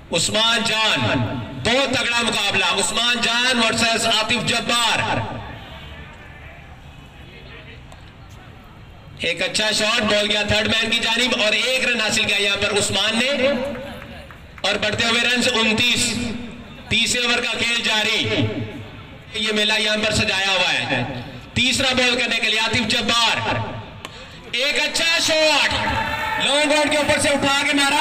उस्मान जान, बहुत तगड़ा मुकाबला, उस्मान जान वर्सेस आतिफ जब्बार। एक अच्छा शॉट, बॉल गया थर्ड मैन की जानिब और एक रन हासिल किया यहां पर उस्मान ने और बढ़ते हुए रन 29। तीसरे ओवर का खेल जारी, ये मेला यहां पर सजाया हुआ है। तीसरा बॉल करने के लिए आतिफ जब्बार, एक अच्छा शॉट लॉन्ग ऑन के ऊपर से उठा के मारा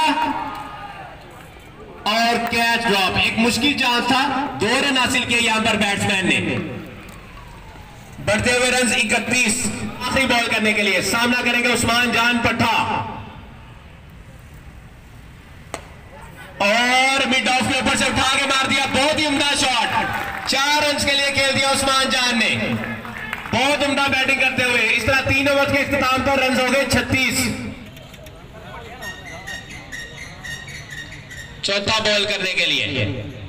और कैच ड्रॉप। एक मुश्किल चांस था, 2 रन हासिल किए यहां पर बैट्समैन ने। बढ़ते हुए रन 31। आखिरी बॉल करने के लिए सामना करेंगे उस्मान जान पट्टा और मिड ऑफ के ऊपर से उठा के मार दिया, बहुत ही उम्दा शॉट। 4 रन के लिए खेल दिया उस्मान जान ने, बहुत उम्दा बैटिंग करते हुए। इस तरह 3 ओवर के इख्तिताम पर रन हो गए 36। चौथा बॉल करने के लिए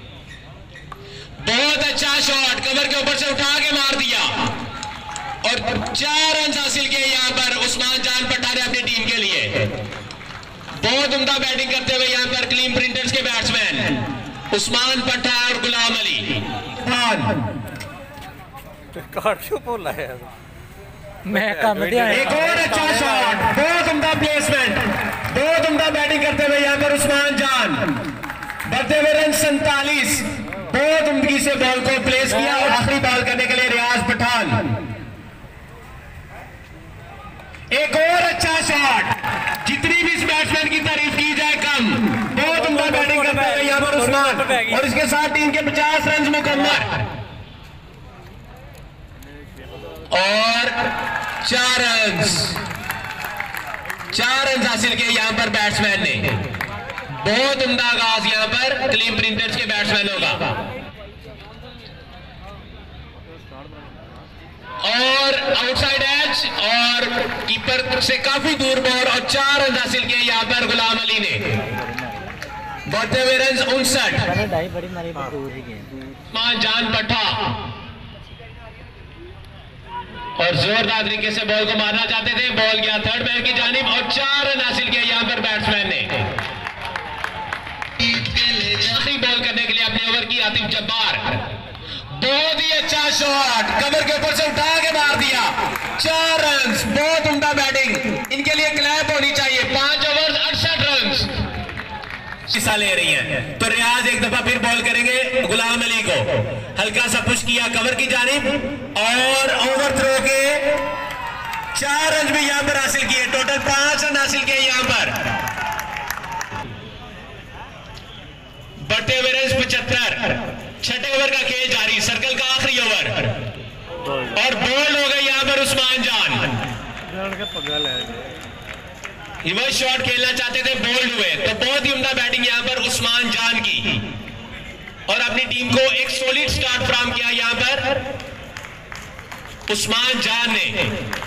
बहुत अच्छा शॉट, कवर के ऊपर से उठा के मार दिया और 4 रन हासिल किए यहां पर उस्मान जान पट्टा ने अपनी टीम के लिए। बहुत उम्दा बैटिंग करते हुए यहां पर क्लीन प्रिंटर्स के बैट्समैन उस्मान पट्टा और गुलाम अली खान। एक और अच्छा शॉट, बहुत उम्दा प्लेसमेंट, बहुत उम्दा बैटिंग करते हुए यहां पर उस्मान जान। बढ़ते हुए रन 47, बहुत उम्दगी से बॉल को प्लेस किया और आखिरी बॉल करने के लिए रियाज पठान। एक और अच्छा शॉट, जितनी भी इस बैट्समैन की तारीफ की जाए कम, बहुत उम्दा बैटिंग करते हुए यहां पर उस्मान और इसके साथ टीम के 50 रन मुकम्मल और 4 रन हासिल किए यहां पर बैट्समैन ने। बहुत उम्दा आगाज यहां पर क्लीन प्रिंटर्स के बैट्समैनों का और आउटसाइड एज और कीपर से काफी दूर बॉल और 4 रन हासिल किए यहां पर गुलाम अली ने। बढ़ते हुए रन 59। उस्मान जान पट्टा और जोरदार तरीके से बॉल को मारना चाहते थे, बॉल गया थर्ड मैन की जानिब और 4 रन हासिल किया यहां पर बैट्समैन ने। आखिरी बॉल करने के लिए अपने ओवर की आतिफ जब्बार, बहुत ही अच्छा शॉट, कवर के ऊपर से उठा के मार दिया, 4 रन, बहुत उम्दा बैटिंग, इनके लिए क्लैप होनी चाहिए। 5 ओवर 68 रन हिस्सा ले रही हैं। तो रियाज एक दफा फिर बॉल करेंगे गुलाम अली को, हल्का सा पुश किया कवर की जानिब और ओवर थ्रो के 4 रन भी यहां पर हासिल किए, टोटल 5 रन हासिल किए यहां पर। बढ़ते हुए रन 75। छठे ओवर का खेल जारी, सर्कल का आखिरी ओवर और बोल्ड हो गए यहां पर उस्मान जान। रिवर्स शॉट खेलना चाहते थे, बोल्ड हुए, तो बहुत ही उम्दा बैटिंग यहां पर उस्मान जान की और अपनी टीम को एक सॉलिड स्टार्ट फ्राहम किया यहां पर उस्मान जान ने।